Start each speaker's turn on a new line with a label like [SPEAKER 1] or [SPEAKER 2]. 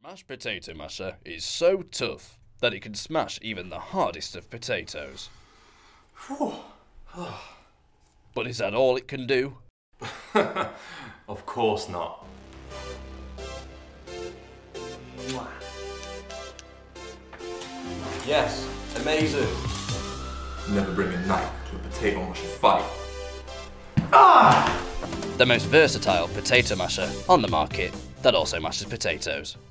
[SPEAKER 1] Mashed potato masher is so tough that it can smash even the hardest of potatoes. But is that all it can do?
[SPEAKER 2] Of course not. Yes, amazing. Never bring a knife to a potato masher fight.
[SPEAKER 1] The most versatile potato masher on the market that also mashes potatoes.